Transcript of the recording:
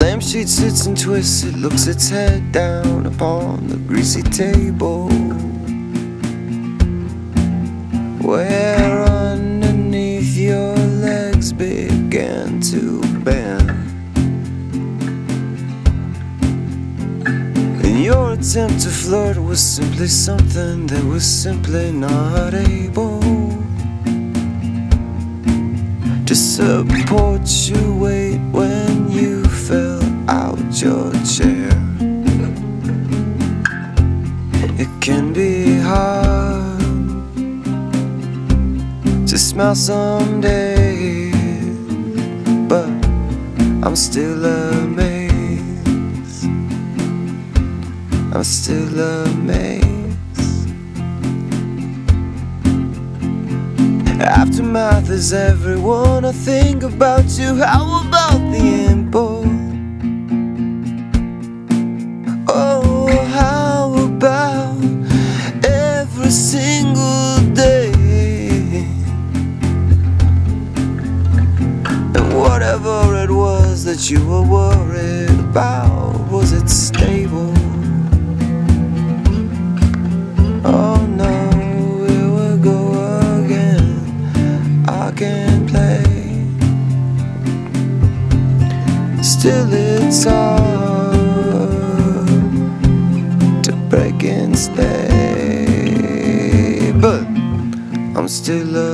lampshade sits and twists, it looks its head down upon the greasy table, where underneath your legs began to bend. And your attempt to flirt was simply something that was simply not able to support your weight when you fell out your chair. It can be hard to smile some days, but I'm still amazed. I'm still amazed. Aftermath is everyone. I think about you. How about the impulse? Oh, how about every single day? And whatever it was that you were worried about, was it stable? Oh no, here we go again. I can play. Still it's hard to break and stay, but I'm still